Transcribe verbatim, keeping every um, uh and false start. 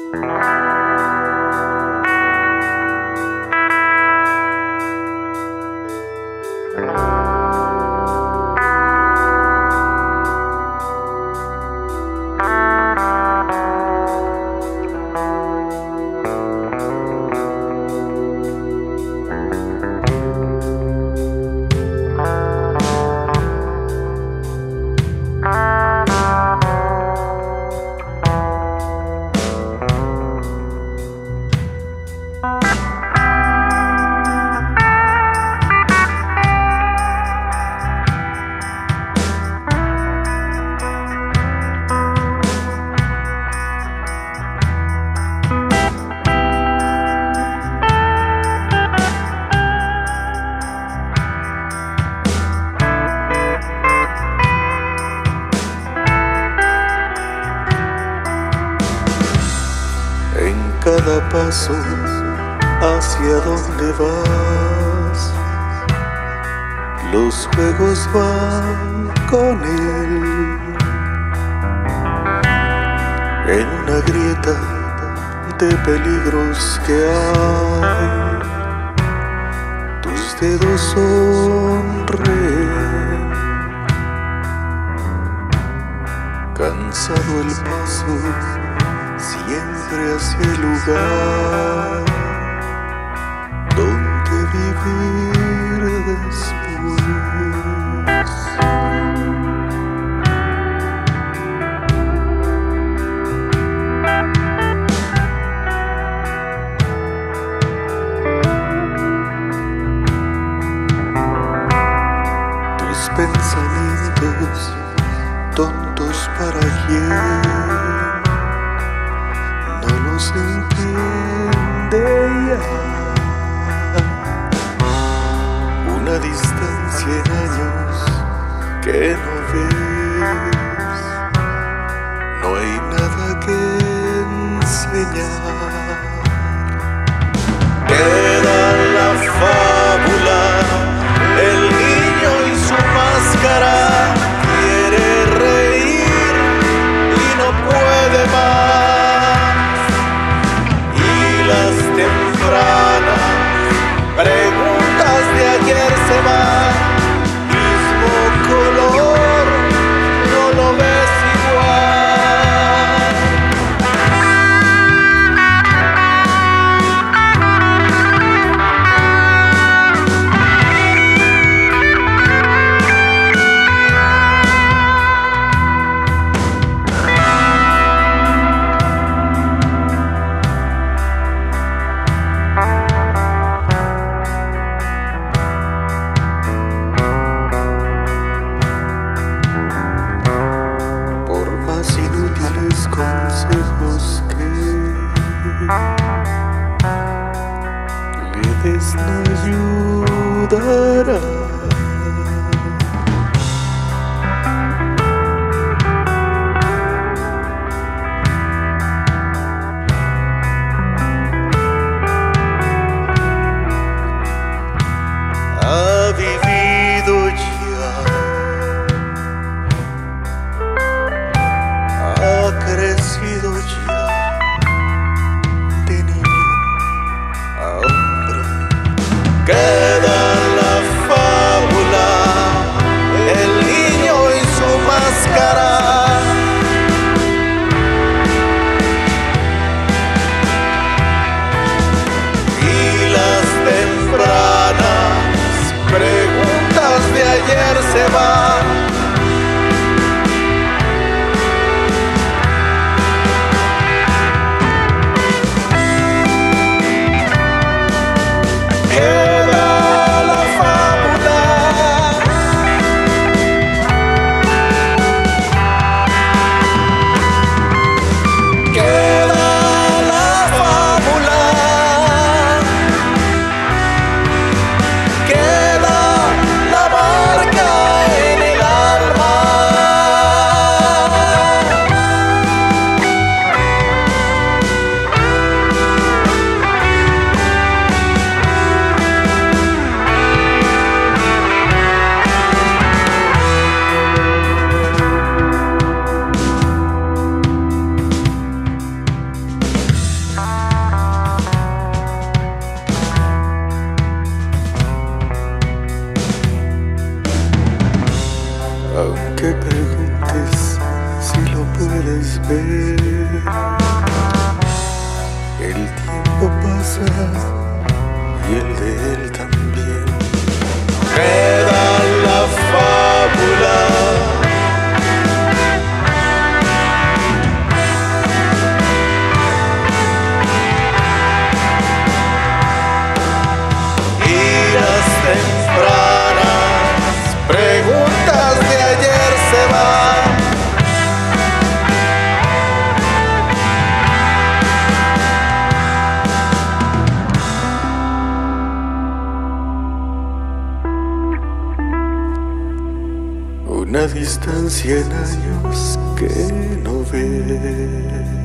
Cada paso hacia donde vas, los juegos van con él. En una grieta de peligros que hay, tus dedos sonríen. Cansado el paso, siempre hacia el lugar donde vivir después. Tus pensamientos tontos para quién se entiende ya. Una distancia en años que no ves, no hay nada que enseñar. Queda la fábula, el niño y su máscara, quiere reír y no puede más. Las tempranas preguntas de ayer se van, mismo color, no lo ves igual. Consejos que le des no ayudará. Ha vivido ya, crecido ya, de niño a hombre. Queda la fábula, el niño y su máscara. Y las tempranas preguntas de ayer se van. Queda la marca en aunque preguntes si lo puedes ver. El tiempo pasa y el de él también. Queda la fábula. Y las tempranas preguntas de ayer se van. Una distancia en años que no ves.